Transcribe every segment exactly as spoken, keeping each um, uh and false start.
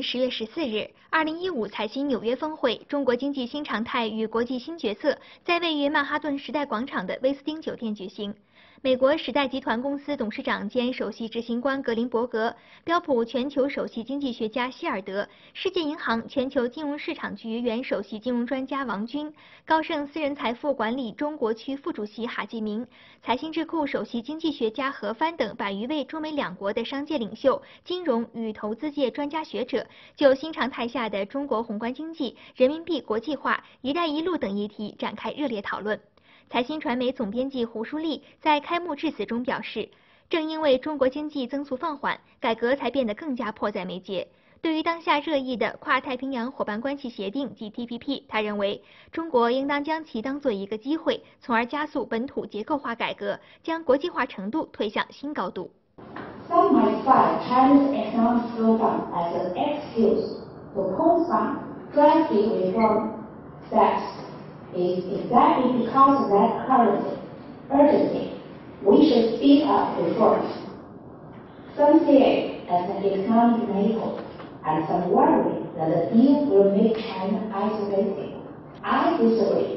十月十四日，二零一五财新纽约峰会，中国经济新常态与国际新角色在位于曼哈顿时代广场的威斯汀酒店举行。美国时代集团公司董事长兼首席执行官格林伯格、标普全球首席经济学家希尔德、世界银行全球金融市场局原首席金融专家王军、高盛私人财富管理中国区副主席哈继明、财新智库首席经济学家何帆等百余位中美两国的商界领袖、金融与投资界专家学者，就新常态下的中国宏观经济、人民币国际化、一带一路等议题展开热烈讨论。财新传媒总编辑胡舒立在开幕致辞中表示，正因为中国经济增速放缓，改革才变得更加迫在眉睫。对于当下热议的跨太平洋伙伴关系协定及 T P P， 他认为中国应当将其当作一个机会，从而加速本土结构化改革，将国际化程度推向新高度。 Some might cite China's economic slowdown as an excuse to postpone drastic reform steps. Is exactly because of that current urgency, we should speed up reforms. Some see it as an economic miracle, and some worry that the deal will make China isolated. I disagree.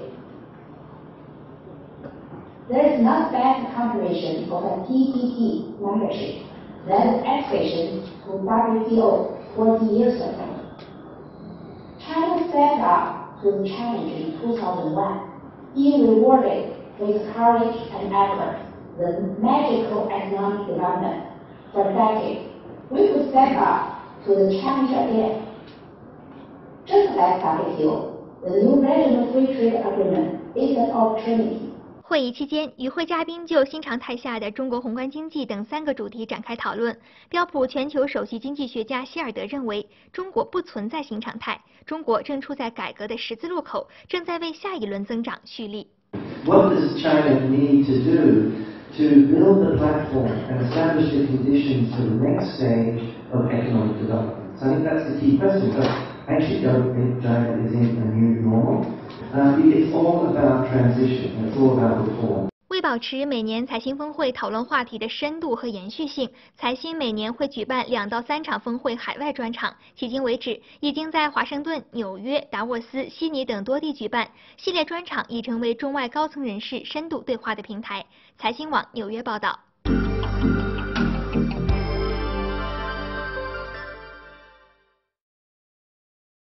There is not better confirmation of a T P P membership than accession to W T O forty years ago. China stepped up to the challenge in two thousand one, being rewarded with courage and effort, the magical economic development for decades. We could step up to the challenge again. Just like W T O, the new regional free trade agreement is an opportunity. 会议期间，与会嘉宾就新常态下的中国宏观经济等三个主题展开讨论。标普全球首席经济学家希尔德认为，中国不存在新常态，中国正处在改革的十字路口，正在为下一轮增长蓄力。 What does China need to do to build the platform and establish the conditions for the next stage of economic development? So I think that's the key question. So I actually don't think China is in a new normal. Uh, it's all about transition. It's all about reform. 为保持每年财新峰会讨论话题的深度和延续性，财新每年会举办两到三场峰会海外专场，迄今为止已经在华盛顿、纽约、达沃斯、悉尼等多地举办。系列专场已成为中外高层人士深度对话的平台。财新网纽约报道。